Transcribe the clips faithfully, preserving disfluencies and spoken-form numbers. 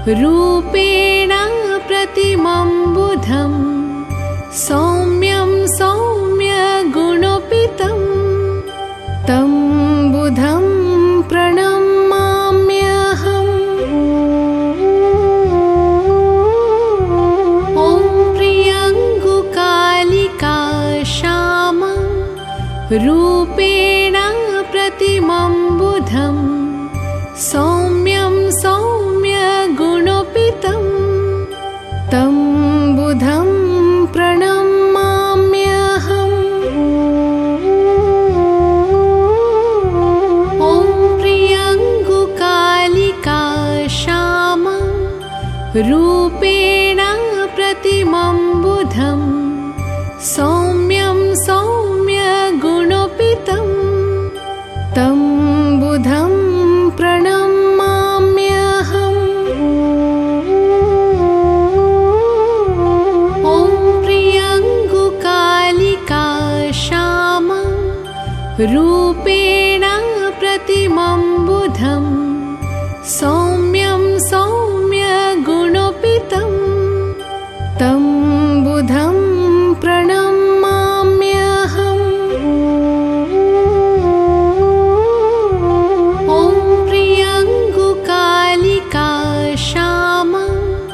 रूपेण प्रतिमं बुधं सौम्यं सौम्यगुणोपेतं तं बुधं प्रणमाम्यहम्। ॐ प्रियङ्गुकालिका श्यामं रूपेण प्रतिमं बुधं सौम्यं सौम्यगुणोपेतं तं बुधं प्रणमाम्यहम्। ॐ प्रियङ्गुकालिका श्यामं रूपेण प्रतिमं बुधं सौम्यं सौम्यगुणोपेतं तं बुधं प्रणमाम्यहम्। ॐ प्रियङ्गुकालिका श्यामं रूपेण प्रतिमं बुधं सौम्यं सौम्यगुणोपेतं तं बुधं प्रणमाम्यहम्। ॐ प्रियङ्गुकालिका श्यामं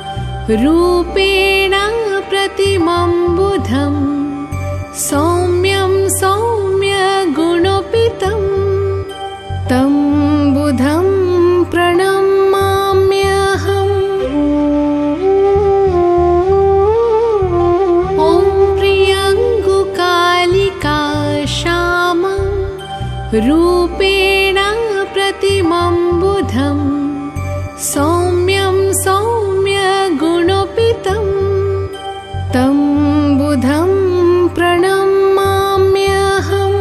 रूपेण प्रतिमं बुधं सौम्यं सौम्यगुणोपेतं तं बुधं प्रणमाम्यहम्। ॐ प्रियङ्गुकालिका श्यामं रूपेण प्रतिमं बुधं सौम्यं सौम्यगुणोपेतं तं बुधं प्रणमाम्यहम्।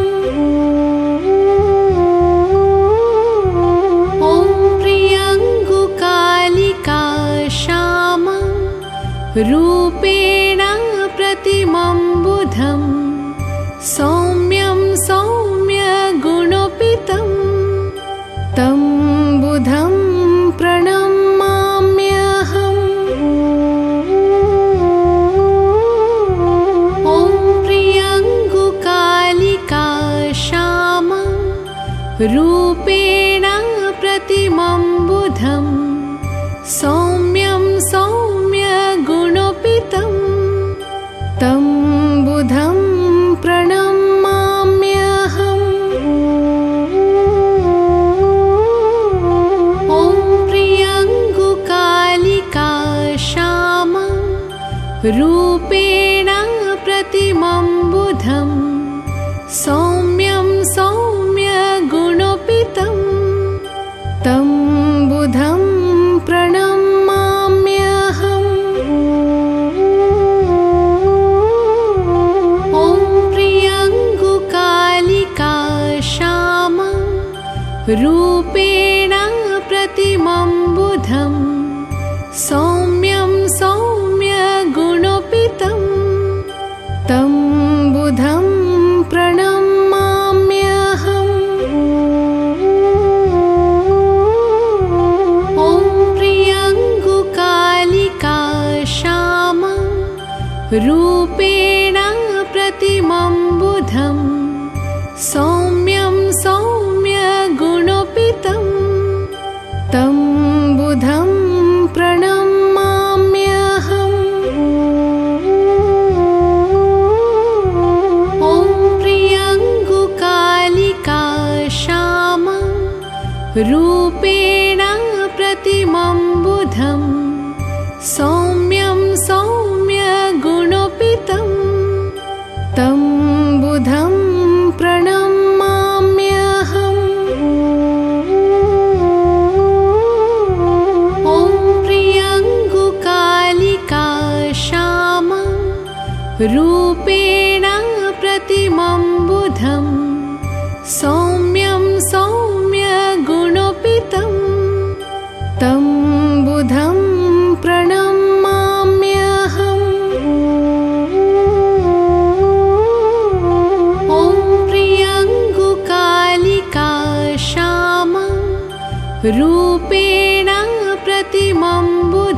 ॐ प्रियङ्गुकालिका श्यामं रूपेण प्रतिमं बुधं सौम्यं सौम्यगुणोपेतं तं बुधं प्रणमाम्यहम्। ॐ प्रियङ्गुकालिका श्यामं रूपेण प्रतिमं बुधं सौम्यं सौम्यगुणोपेतं तं बुधं प्रणमाम्यहम्। ॐ प्रियङ्गुकालिका श्यामं रूपेण प्रतिमं बुधं सौम्यं सौम्यगुणोपेतं तं बुधं प्रणमाम्यहम्। ॐ प्रियङ्गुकालिका श्यामं रूपेण प्रतिमं बुधं सौम्यं सौम्यगुणोपेतं तं बुधं प्रणमाम्यहम्। ॐ प्रियङ्गुकालिका श्यामं रूपेण प्रतिमं बुधं सौम्यं सौम्यगुणोपेतं तं बुधं प्रणमाम्यहम्। ॐ प्रियङ्गुकालिका श्यामं रूपेण प्रतिमं बुधं सौम्यं सौम्यगुणोपेतं तं बुधं प्रणमाम्यहम्। ॐ प्रियङ्गुकालिका श्यामं रूपेण प्रतिमं बुधं सौम्यं सौम्यगुणोपेतं तं बुधं प्रणमाम्यहम्। ॐ प्रियङ्गुकालिका श्यामं रूपेण प्रतिमं बुधं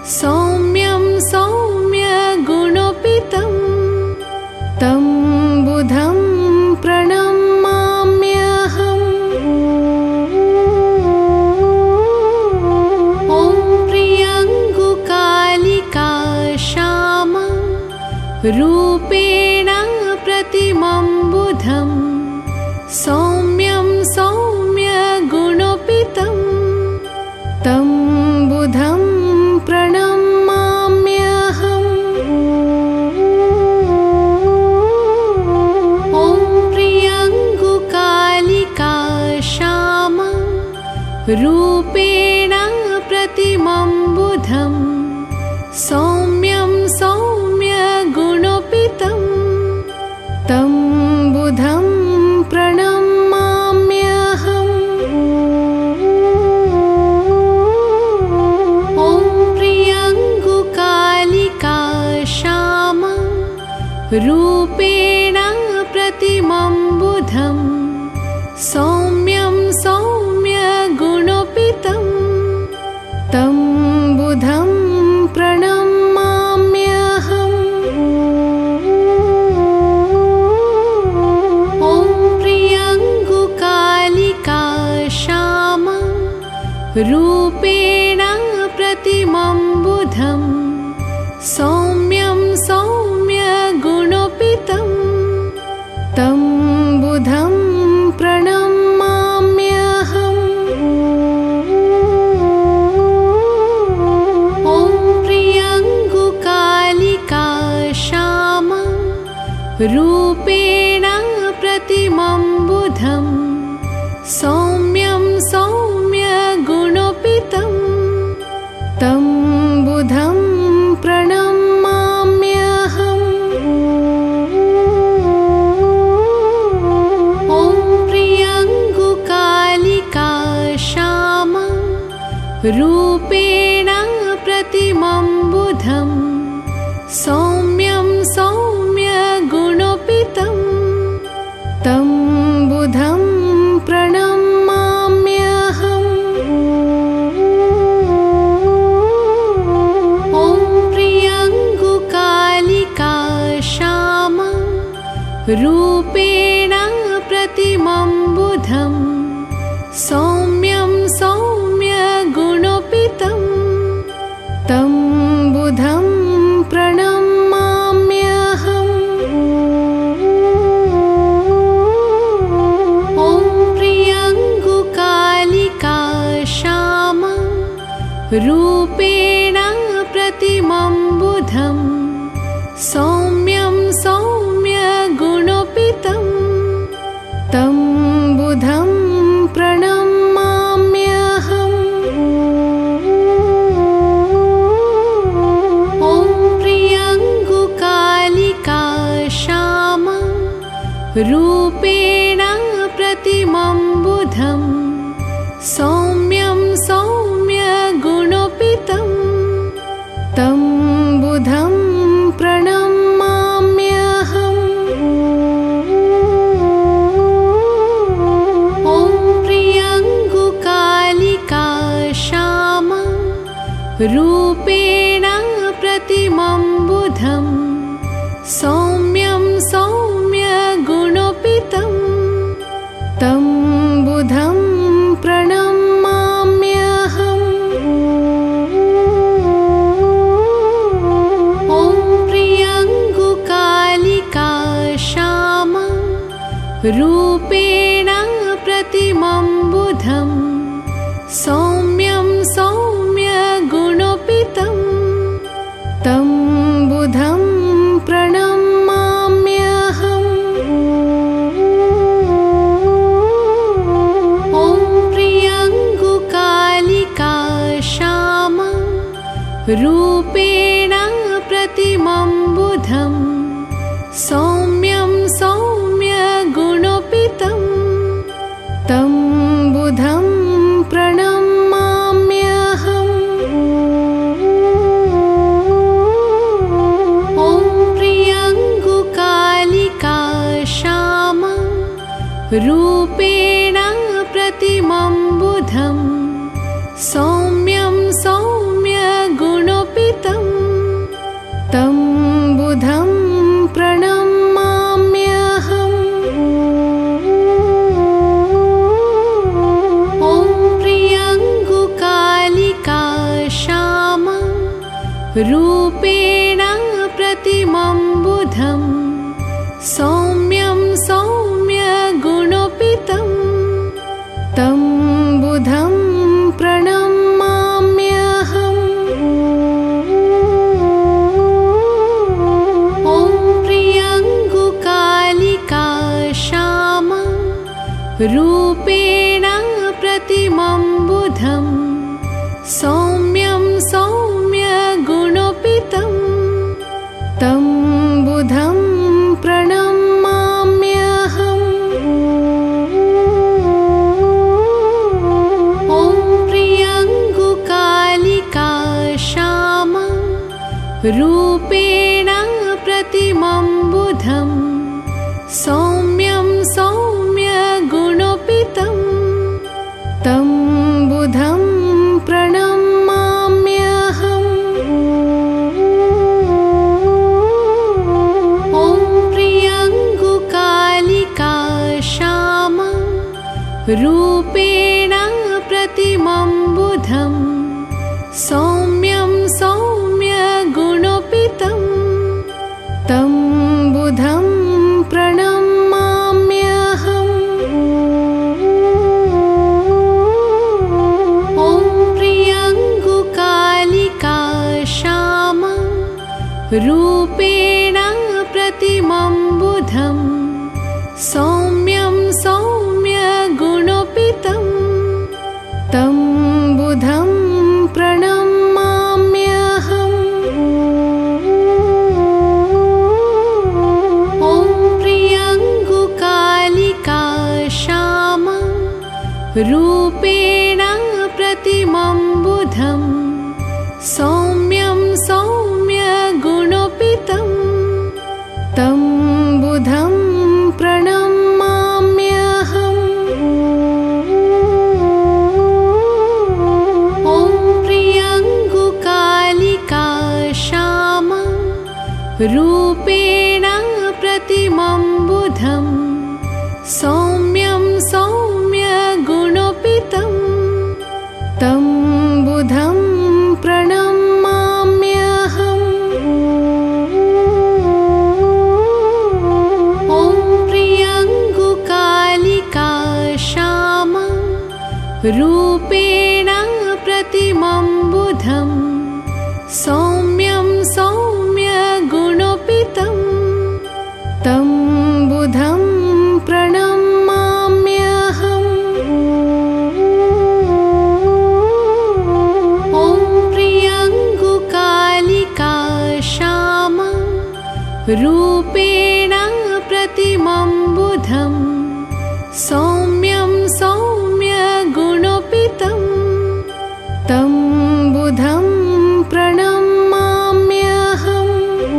सौम्यं सौम्यगुणोपितं तं बुधं प्रणमाम्यहम्। ॐ प्रियङ्गुकालिका श्यामं रूपेण प्रतिमं बुधं सौम्यं सौम्यगुणोपितं तं बुधं प्रणमाम्यहम्। ॐ प्रियङ्गुकालिका श्यामं रूपेण प्रतिमं बुधं सौम्यं सौम्यगुणोपितं तं बुधं प्रणमाम्यहम्। ॐ प्रियङ्गुकालिका श्यामं रूपेण प्रतिमं बुधं सौम्यं सौम्यगुणोपितं तं बुधं प्रणमाम्यहम्। ॐ प्रियङ्गुकालिका श्यामं रूपेण प्रतिमं बुधं सौम्यं सौम्यगुणोपितं तं बुधं प्रणमाम्यहम्। ॐ प्रियङ्गुकालिका श्यामं रूपेण प्रतिमं बुधं सौम्यं सौम्यगुणोपितं तं बुधं प्रणमाम्यहम्। ॐ प्रियङ्गुकालिका श्यामं रूपेण प्रतिमं बुधं सौम्यं सौम्यगुणोपितं तं बुधं प्रणमाम्यहम्। ॐ प्रियङ्गुकालिका श्यामं रूपेण प्रतिमं बुधं सौम्यं सौम्यगुणोपितं तं बुधं प्रणमाम्यहम्। ॐ प्रियङ्गुकालिका श्यामं रूपेण प्रतिमं बुधं सौम्यं सौम्यगुणोपितं तं बुधं प्रणमाम्यहम्। ॐ प्रियङ्गुकालिका श्यामं रूपेण प्रतिमं बुधं सौम्यं सौम्यगुणोपितं तं बुधं प्रणमाम्यहम्। ॐ प्रियङ्गुकालिका श्यामं रूपेण प्रतिमं बुधं सौम्यं सौम्यगुणोपितं तं बुधं प्रणमाम्यहम्। ॐ प्रियङ्गुकालिका श्यामं रूपेण प्रतिमं बुधं सौम्यं सौम्यगुणोपितं तं बुधं प्रणमाम्यहम्। ॐ प्रियङ्गुकालिका श्यामं रूपेण प्रतिमं बुधं सौम्यं सौम्यगुणोपितं तं बुधं प्रणमाम्यहम्। ॐ प्रियङ्गुकालिका श्यामं रूपेण प्रतिमं बुधं सौम्यं सौम्यगुणोपितं रूपेण प्रतिमं बुधं सौम्यं सौम्यगुणोपेतं तं बुधं प्रणमाम्यहम्। ॐ प्रियङ्गुकालिका श्यामा रूपेण प्रतिमं बुधं सौम्यं सौम्यगुणोपेतं तं बुधं प्रणमाम्यहम्। ॐ प्रियङ्गुकालिका श्यामा रूपेण प्रतिमं बुधं सौम्यं सौम्यगुणोपेतं तं बुधं प्रणमाम्यहम्। ॐ प्रियङ्गुकालिका श्यामा रूपेण प्रतिमं बुधं सौम्यं सौम्यगुणोपेतं तं बुधं प्रणमाम्यहम्। ॐ प्रियङ्गुकालिका श्यामा रूपेण प्रतिमं बुधं सौम्यं सौम्यगुणोपेतं तं बुधं प्रणमाम्यहम्। ॐ प्रियङ्गुकालिका श्यामा रूपेण प्रतिमं बुधं सौम्यं सौम्यगुणोपेतं तं बुधं प्रणमाम्यहम्। ॐ प्रियङ्गुकालिका श्यामा रूपेण प्रतिमं बुधं सौम्यं सौम्यगुणोपेतं तं बुधं प्रणमाम्यहम्। ॐ प्रियङ्गुकालिका श्यामा रूपेण प्रतिमं बुधं सौम्यं सौम्यगुणोपेतं तं बुधं प्रणमाम्यहम्। ॐ प्रियङ्गुकालिका श्यामा रूपेण प्रतिमं बुधं सौम्यं सौम्यगुणोपेतं तं बुधं प्रणमाम्यहम्।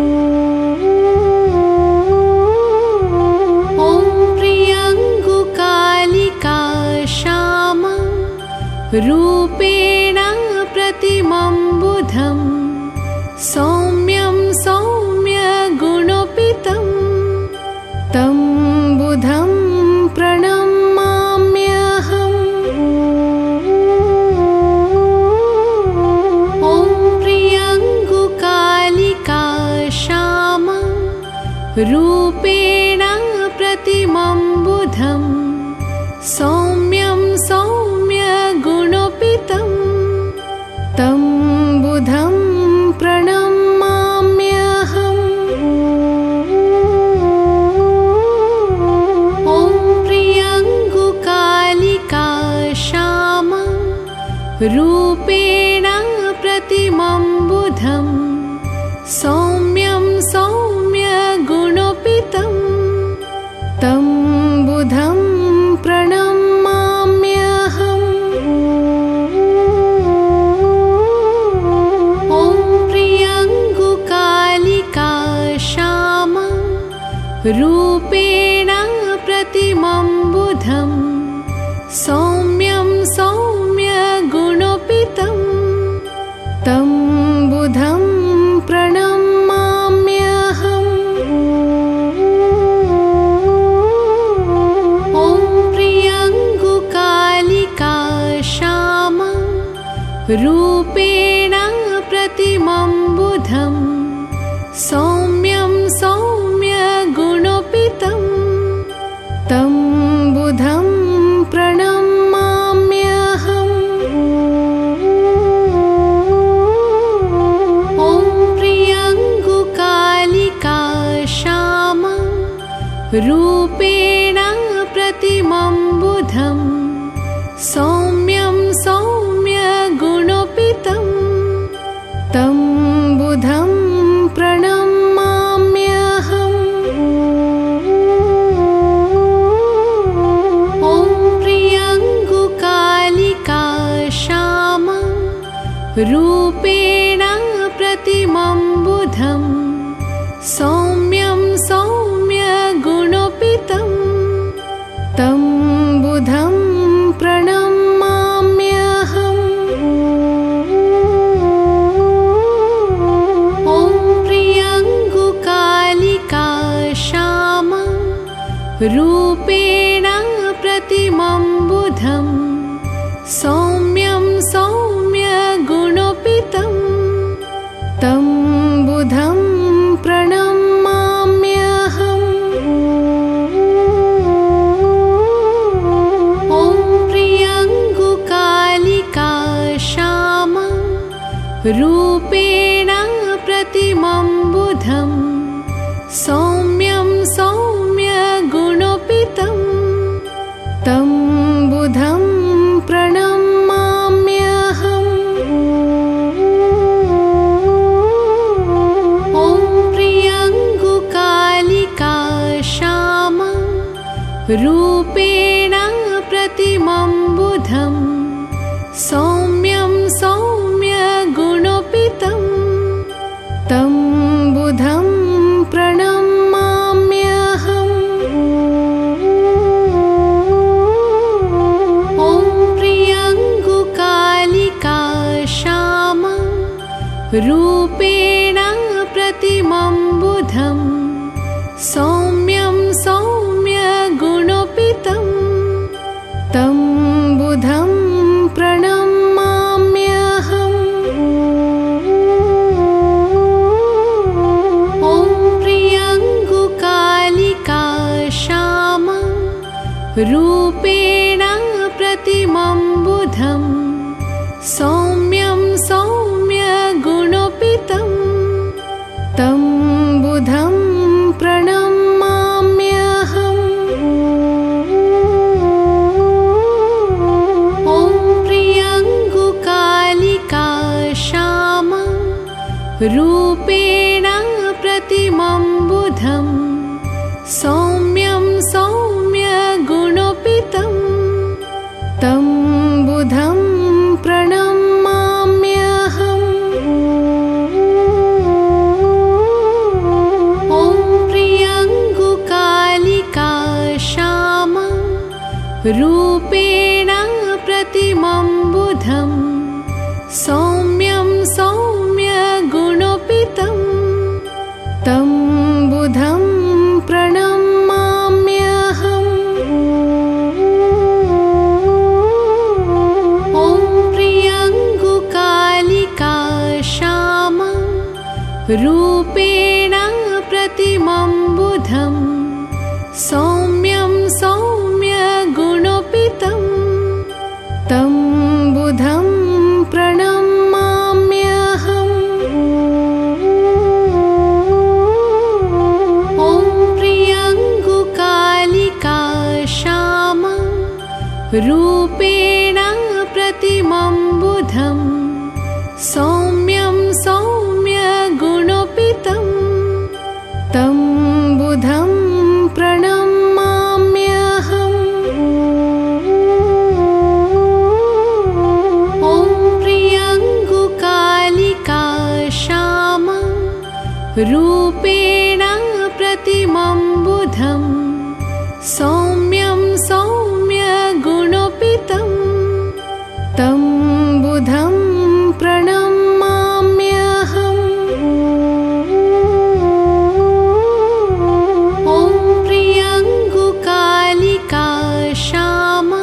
ॐ प्रियङ्गुकालिका श्यामा रूपेण प्रतिमं बुधं सौम्यं सौम्यगुणोपेतं तं बुधं प्रणमाम्यहम्। ॐ प्रियङ्गुकालिका श्यामा रूपेण प्रतिमं बुधं सौम्यं सौम्यगुणोपेतं तं बुधं प्रणमाम्यहम्। ॐ प्रियङ्गुकालिका श्यामा रूपेण प्रतिमं बुधं सौम्यं सौम्यगुणोपेतं तं बुधं प्रणमाम्यहम्। ॐ प्रियङ्गुकालिका श्यामा रूपेण प्रतिमं बुधं सौम्यं सौम्यगुणोपेतं तं बुधं प्रणमाम्यहम्। ॐ प्रियङ्गुकालिका श्यामा रूपेण प्रतिमं रूपेण प्रतिमं बुधं सौम्यं सौम्यगुणोपेतं तं बुधं प्रणमाम्यहम्। ॐ प्रियङ्गुकालिका श्यामा रूपेण प्रतिमं बुधं सौम्यं सौम्यगुणोपेतं तं बुधं प्रणमाम्यहम्। ॐ प्रियङ्गुकालिका श्यामा रूपेण प्रतिमं बुधं सौम्यं सौम्यगुणोपेतं तं बुधं प्रणमाम्यहम्। ॐ प्रियङ्गुकालिका श्यामा रूपेण प्रतिमं बुधं सौम्यं सौम्यगुणोपेतं तं बुधं प्रणमाम्यहम्। ॐ प्रियङ्गुकालिका श्यामा रूपेण प्रतिमं बुधं सौम्यं सौम्यगुणोपेतं तं बुधं प्रणमाम्यहम्। ॐ प्रियङ्गुकालिका श्यामा रूपेण प्रतिमं बुधं सौम्यं सौम्यगुणोपेतं तं बुधं प्रणमाम्यहम्। ॐ प्रियङ्गुकालिका श्यामा रूपेण प्रतिमं बुधं सौम्यं सौम्यगुणोपेतं तं बुधं प्रणमाम्यहम्। ॐ प्रियङ्गुकालिका श्यामा रूपेण प्रतिमं बुधं सौम्यं सौम्यगुणोपेतं तं बुधं प्रणमाम्यहम्। ॐ प्रियङ्गुकालिका श्यामा रूपेण प्रतिमं बुधं सौम्यं सौम्यगुणोपेतं तं बुधं प्रणमाम्यहम्। ॐ प्रियङ्गुकालिका श्यामा रूपेण प्रतिमं बुधं सौम्यं सौम्यगुणोपेतं तं बुधं प्रणमाम्यहम्। ॐ प्रियङ्गुकालिका श्यामा रूपेण प्रतिमं बुधं सौम्यं सौम्यगुणोपेतं तं बुधं प्रणमाम्यहम्। ॐ प्रियङ्गुकालिका श्यामा रूपेण प्रतिमं बुधं सौम्यं सौम्यगुणोपेतं तं बुधं प्रणमाम्यहम्। ॐ प्रियङ्गुकालिका श्यामा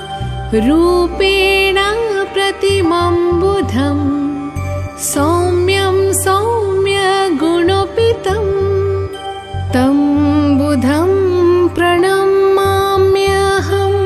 रूपेण प्रतिमं बुधं सौम्यं सौम्यगुणोपेतं तं बुधं प्रणमाम्यहम्।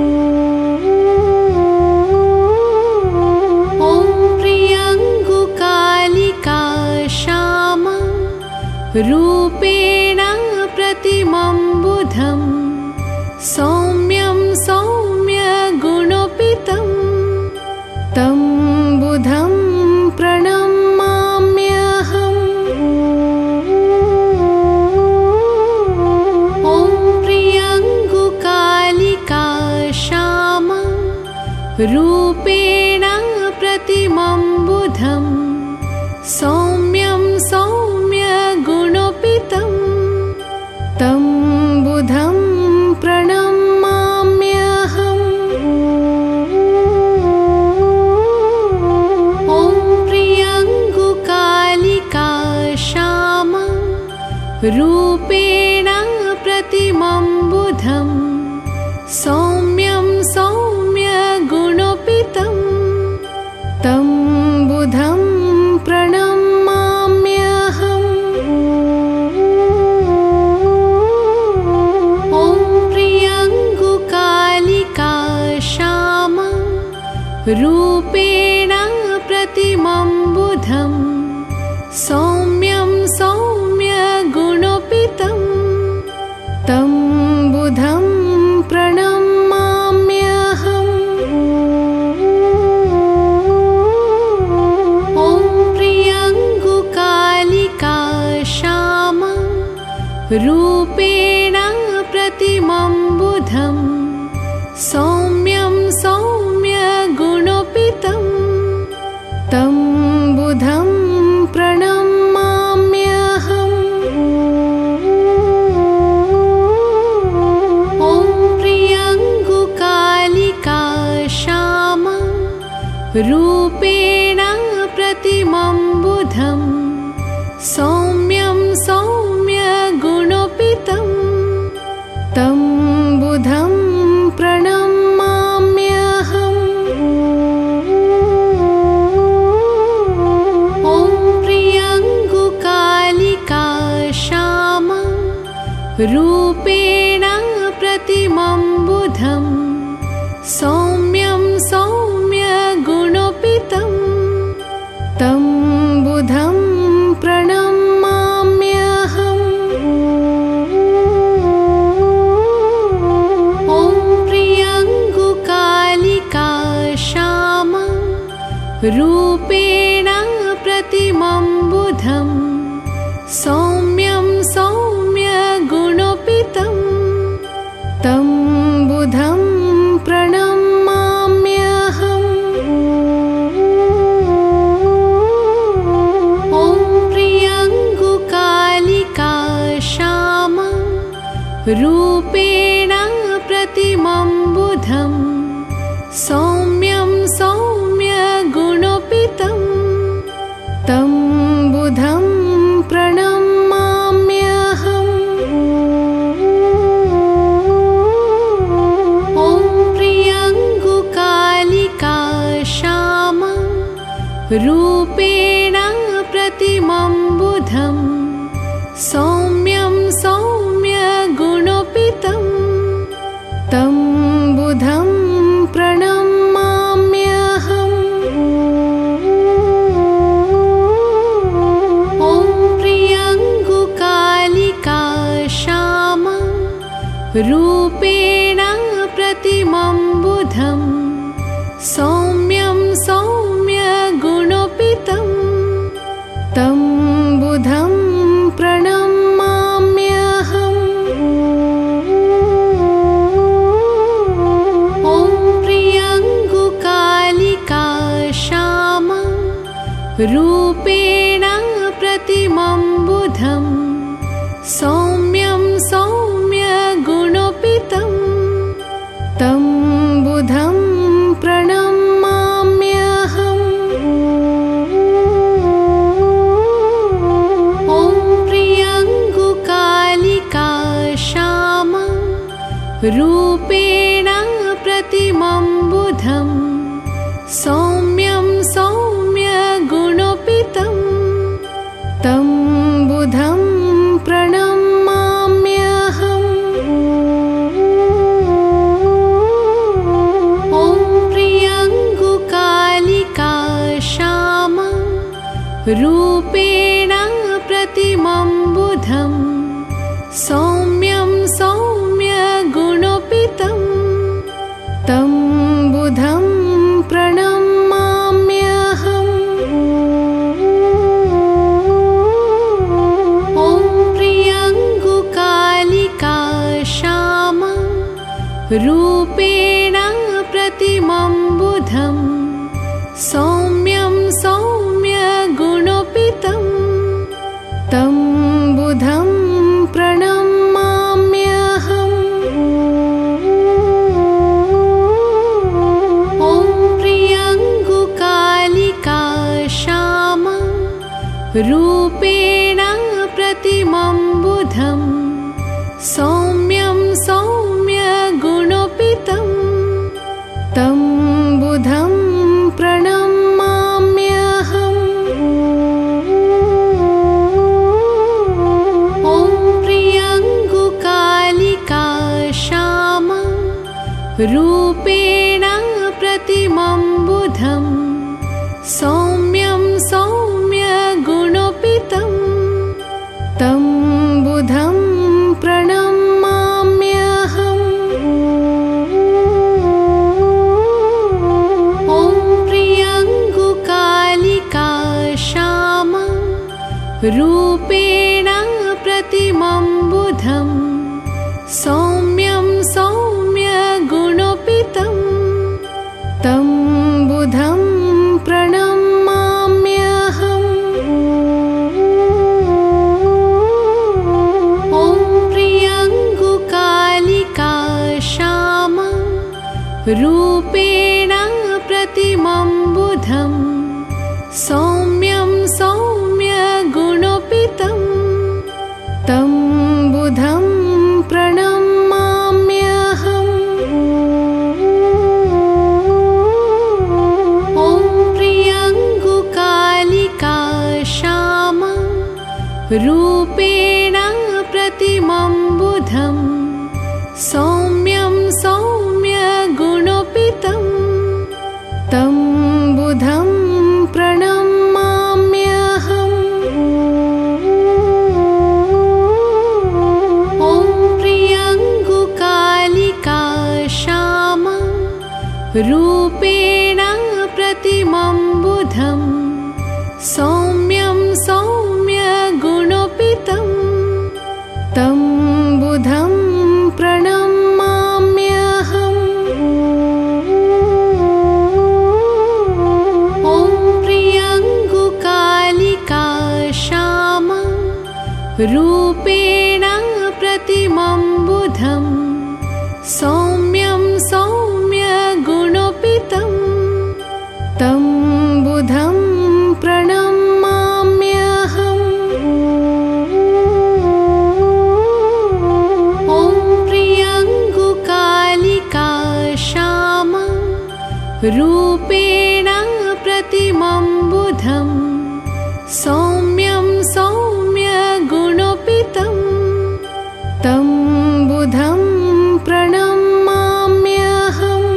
ॐ प्रियङ्गुकालिका श्यामा रूपेण प्रतिमं बुधं बुधं सौम्यं सौम्यगुणोपेतं तं बुधं प्रणमाम्यहम्। ॐ प्रियङ्गुकालिका श्यामा रूपेण प्रतिमं बुधं सौम्यं सौम्यगुणोपेतं तं बुधं प्रणमाम्यहम्। ॐ प्रियङ्गुकालिका श्यामा रूपेण प्रतिमं बुधं सौम्यं सौम्यगुणोपेतं तं बुधं प्रणमाम्यहम्। ॐ प्रियङ्गुकालिका श्यामा रूपेण प्रतिमं बुधं सौम्यं सौम्यगुणोपेतं तं बुधं प्रणमाम्यहम्। ॐ प्रियङ्गुकालिका श्यामा रूपेण प्रतिमं बुधं सौम्यं सौम्यगुणोपेतं तं बुधं प्रणमाम्यहम्। ॐ प्रियङ्गुकालिका श्यामा रूपेण प्रतिमं बुधं सौम्यं सौम्यगुणोपेतं तं बुधं प्रणमाम्यहम्। ॐ प्रियङ्गुकालिका श्यामा रूपेण प्रतिमं बुधं सौम्यं सौम्यगुणोपेतं तं बुधं प्रणमाम्यहम्। ॐ प्रियङ्गुकालिका श्यामा रूपेण प्रतिमं बुधं सौम्यं सौम्यगुणोपेतं तं बुधं प्रणमाम्यहम्। ॐ प्रियङ्गुकालिका श्यामा रूपेण प्रतिमं बुधं सौम्यं सौम्यगुणोपेतं तं बुधं प्रणमाम्यहम्। ॐ प्रियङ्गुकालिका श्यामा रूपेण प्रतिमं बुधं सौम्यं सौम्यगुणोपेतं तं बुधं प्रणमाम्यहम्। ॐ प्रियङ्गुकालिका श्यामा रूपेण प्रतिमं बुधं सौम्यं सौम्यगुणोपेतं तं बुधं प्रणमाम्यहम्। ॐ प्रियङ्गुकालिका श्यामा रूपेण प्रतिमं बुधं सौम्यं सौम्यगुणोपेतं तं बुधं प्रणमाम्यहम्। ॐ प्रियङ्गुकालिका श्यामा रूपेण प्रतिमं बुधं सौम्यं सौम्यगुणोपेतं तं बुधं प्रणमाम्यहम्। ॐ प्रियङ्गुकालिका श्यामा रूपेण प्रतिमं बुधं सौम्यं सौम्यगुणोपेतं रूपेण प्रतिमं बुधं सौम्यं सौम्यगुणोपेतं तं बुधं प्रणमाम्यहम्। ॐ प्रियङ्गुकालिका श्यामं रूपेण प्रतिमं बुधं सौम्यं सौम्यगुणोपेतं तं बुधं प्रणमाम्यहम्। ॐ प्रियङ्गुकालिका श्यामं रूपेण प्रतिमं बुधं सौम्यं सौम्यगुणोपेतं तं बुधं प्रणमाम्यहम्। ॐ प्रियङ्गुकालिका श्यामं रूपेण प्रतिमं बुधं सौम्यं सौम्यगुणोपेतं तं बुधं प्रणमाम्यहम्। ॐ प्रियङ्गुकालिका श्यामं रूपेण प्रतिमं बुधं सौम्यं सौम्यगुणोपेतं तं बुधं प्रणमाम्यहम्। ॐ प्रियङ्गुकालिका श्यामं रूपेण प्रतिमं बुधं सौम्यं सौम्यगुणोपेतं तं बुधं प्रणमाम्यहम्। ॐ प्रियङ्गुकालिका श्यामं रूपेण प्रतिमं बुधं सौम्यं सौम्यगुणोपेतं तं बुधं प्रणमाम्यहम्। ॐ प्रियङ्गुकालिका श्यामं रूपेण प्रतिमं बुधं सौम्यं सौम्यगुणोपेतं तं बुधं प्रणमाम्यहम्। ॐ प्रियङ्गुकालिका श्यामं रूपेण प्रतिमं बुधं सौम्यं सौम्यगुणोपेतं तं बुधं प्रणमाम्यहम्।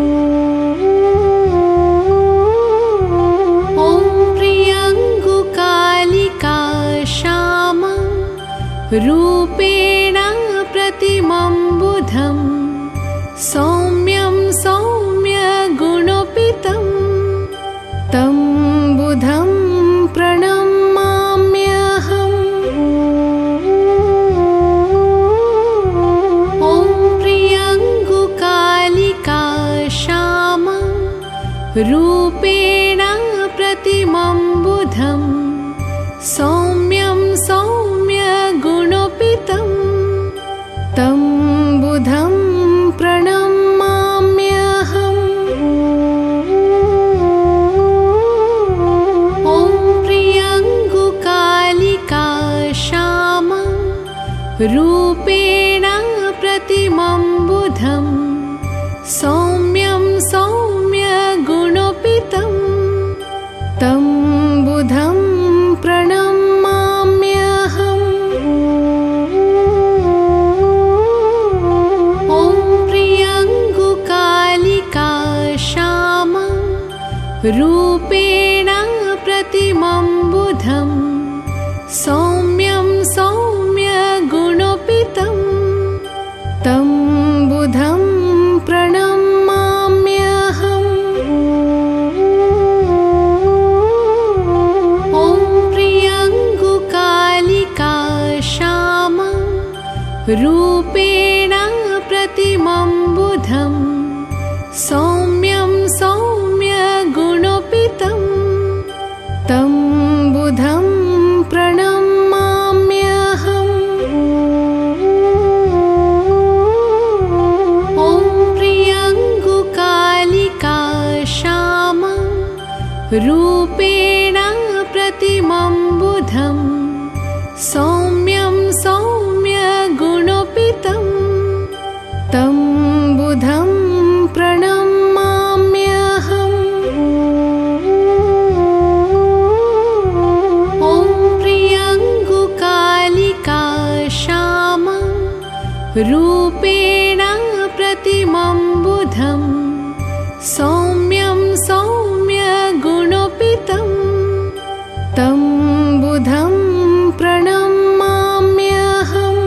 ॐ प्रियङ्गुकालिका श्यामं रूपेण प्रतिमं बुधं सौम्यं सौम्यगुणोपेतं तं बुधं प्रणमाम्यहम्। ॐ प्रियङ्गुकालिका श्यामं रूपेण प्रतिमं बुधं सौम्यं सौम्यगुणोपेतं तं बुधं प्रणमाम्यहम्। ॐ प्रियङ्गुकालिका श्यामं रूपेण प्रतिमं बुधं सौम्यं सौम्यगुणोपेतं तं बुधं प्रणमाम्यहम्। ॐ प्रियङ्गुकालिका श्यामं रूपेण प्रतिमं बुधं सौम्यं सौम्यगुणोपेतं तं बुधं प्रणमाम्यहम्। ॐ प्रियङ्गुकालिका श्यामं रूपेण प्रतिमं बुधं रूपेण प्रतिमं बुधं सौम्यं सौम्यगुणोपेतं तं बुधं प्रणमाम्यहम्।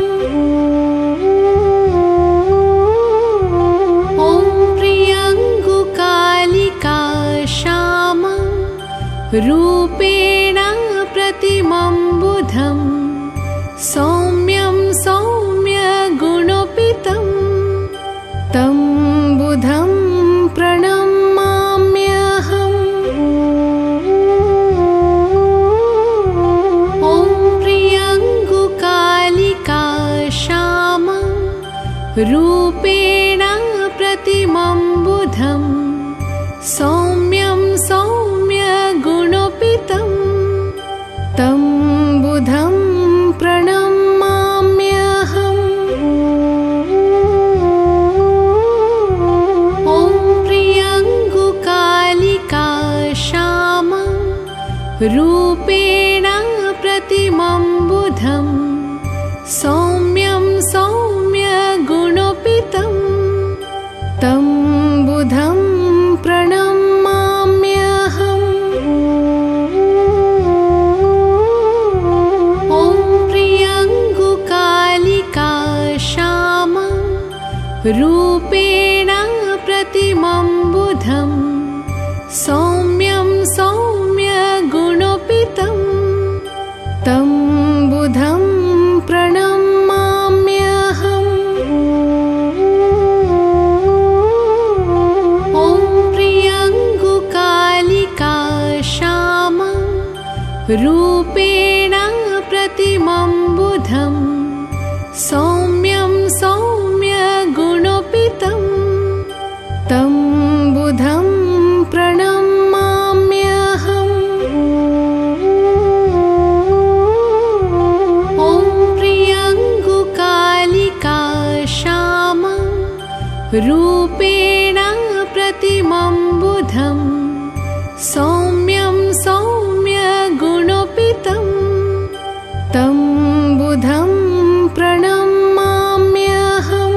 ॐ प्रियङ्गुकालिका श्यामं रूपेण प्रतिमं बुधं सौम्यं सौम्यगुणोपेतं तं बुधं प्रणमाम्यहम्। ॐ प्रियङ्गुकालिका श्यामं रूपेण प्रतिमं बुधं सौम्यं सौम्यगुणोपेतं तं बुधं प्रणमाम्यहम्। ॐ प्रियङ्गुकालिका श्यामं रूपेण प्रतिमं बुधं सौम्यं सौम्यगुणोपेतं तं बुधं प्रणमाम्यहम्। ॐ प्रियङ्गुकालिका श्यामं रूपेण प्रतिमं बुधं सौम्यं सौम्यगुणोपेतं तं बुधं प्रणमाम्यहम्। ॐ प्रियङ्गुकालिका श्यामं रूपेण प्रतिमं बुधं सौम्यं सौम्यगुणोपेतं तं बुधं प्रणमाम्यहम्। ॐ प्रियङ्गुकालिका श्यामं रूपेण प्रतिमं बुधं सौम्यं सौम्यगुणोपेतं तं बुधं प्रणमाम्यहम्।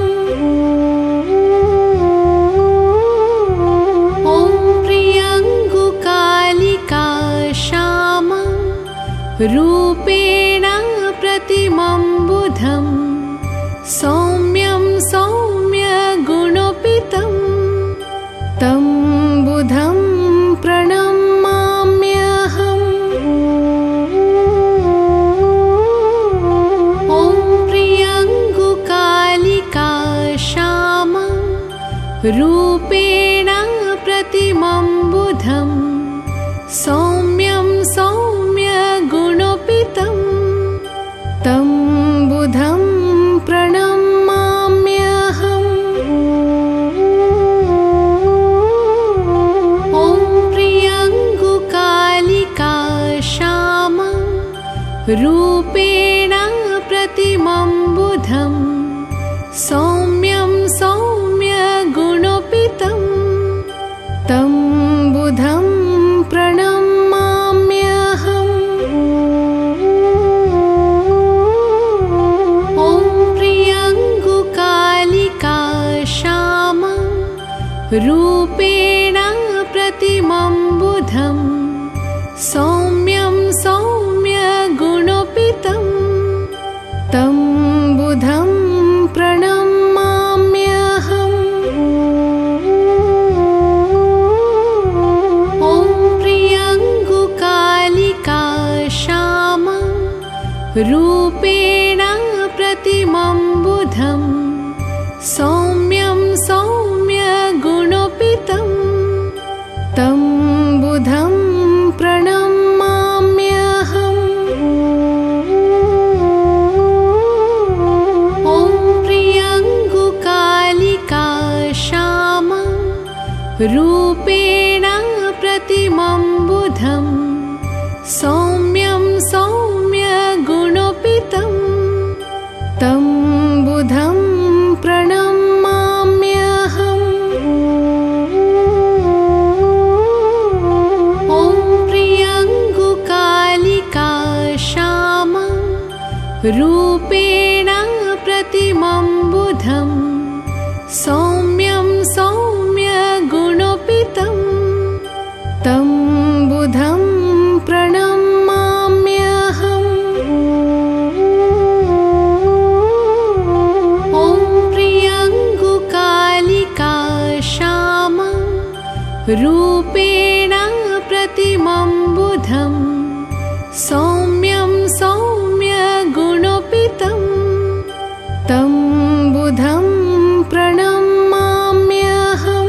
ॐ प्रियङ्गुकालिका श्यामं रूपेण प्रतिमं बुधं सौम्यं सौम्यगुणोपेतं तं बुधं प्रणमाम्यहम्। ॐ प्रियङ्गुकालिका श्यामं रूपेण प्रतिमं बुधं सौम्यं सौम्यगुणोपेतं तं बुधं प्रणमाम्यहम्। ॐ प्रियङ्गुकालिका श्यामं रूपेण प्रतिमं बुधं सौम्यं सौम्यगुणोपेतं तं बुधं प्रणमाम्यहम्। ॐ प्रियङ्गुकालिका श्यामं रूपेण प्रतिमं बुधं सौम्यं सौम्यगुणोपेतं तं बुधं प्रणमाम्यहम्। ॐ प्रियङ्गुकालिका श्यामं रूपेण प्रतिमं बुधं सौम्यं सौम्यगुणोपेतं तं बुधं प्रणमाम्यहम्। ॐ प्रियङ्गुकालिका श्यामं रूपेण प्रतिमं बुधं सौम्यं सौम्यगुणोपेतं तं बुधं प्रणमाम्यहम्। ॐ प्रियङ्गुकालिका श्यामं रूपेण प्रतिमं बुधं बुधं सौम्यं सौम्यगुणोपेतं तं बुधं प्रणमाम्यहम्। ॐ प्रियङ्गुकालिका श्यामा रूपेण प्रतिमं बुधं सौम्यं सौम्यगुणोपेतं तं बुधं प्रणमाम्यहम्।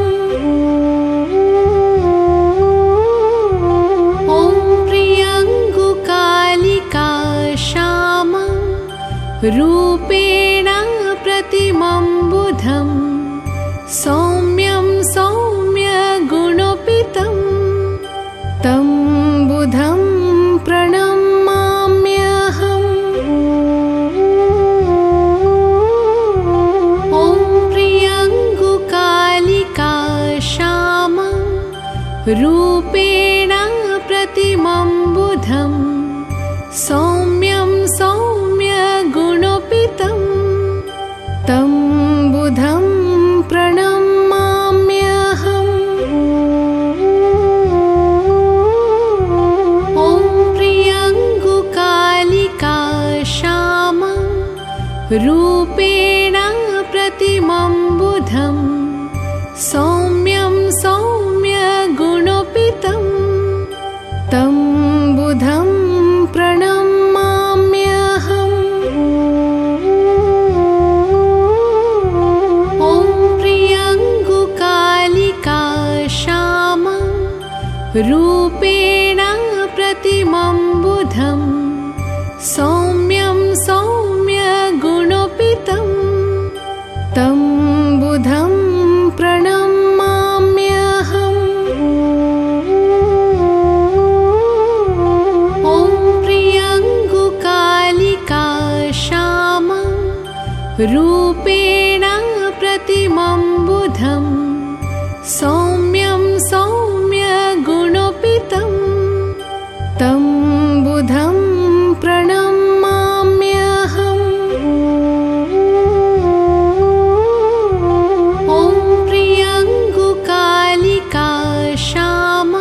ॐ प्रियङ्गुकालिका श्यामा रूपेण प्रतिमं बुधं सौम्यं सौम्यगुणोपेतं तं बुधं प्रणमाम्यहम्। ॐ प्रियङ्गुकालिका श्यामा रूपेण प्रतिमं बुधं सौम्यं सौम्यगुणोपेतं तं बुधं प्रणमाम्यहम्। ॐ प्रियङ्गुकालिका श्यामा रूपेण प्रतिमं बुधं सौम्यं सौम्यगुणोपेतं तं बुधं प्रणमाम्यहम्। ॐ प्रियङ्गुकालिका श्यामा रूपेण प्रतिमं बुधं सौम्यं सौम्यगुणोपेतं तं बुधं प्रणमाम्यहम्। ॐ प्रियङ्गुकालिका श्यामा रूपेण प्रतिमं बुधं सौम्यं सौम्यगुणोपेतं तं बुधं प्रणमाम्यहम्। ॐ प्रियङ्गुकालिका श्यामा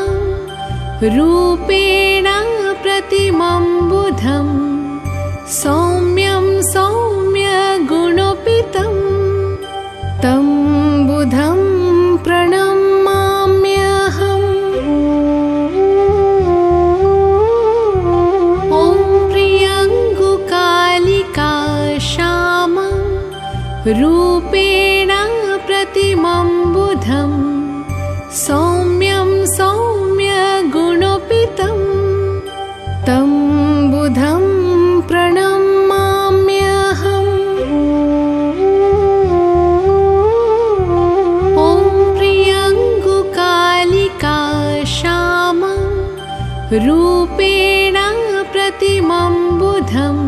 रूपेण प्रतिमं बुधं सौम्यं सौम्यगुणोपेतं तं बुधं प्रणमाम्यहम्। ॐ प्रियङ्गुकालिका श्यामा रूपेण प्रतिमं बुधं सौम्यं सौम्यगुणोपेतं तं बुधं प्रणमाम्यहम्। ॐ प्रियङ्गुकालिका श्यामा रूपेण प्रतिमं बुधं